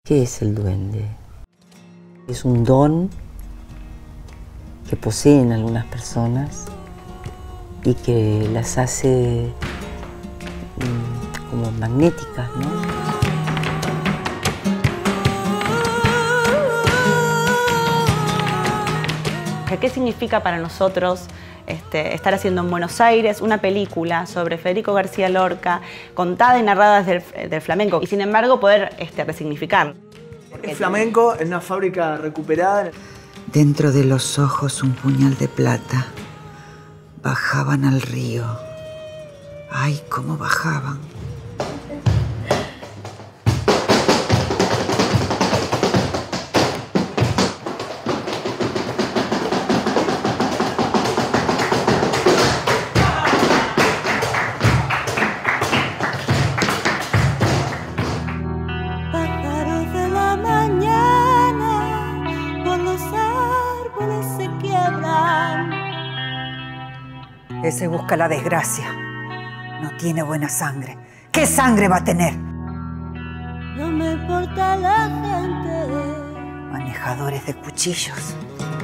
¿Qué es el duende? Es un don que poseen algunas personas y que las hace como magnéticas, ¿no? ¿Qué significa para nosotros estar haciendo en Buenos Aires una película sobre Federico García Lorca, contada y narrada desde del flamenco, y sin embargo poder resignificar? El flamenco en una fábrica recuperada. Dentro de los ojos un puñal de plata. Bajaban al río. ¡Ay, cómo bajaban! Pájaros de la mañana, por los árboles se quiebran. Ese busca la desgracia. No tiene buena sangre. ¿Qué sangre va a tener? No me importa la gente. Manejadores de cuchillos.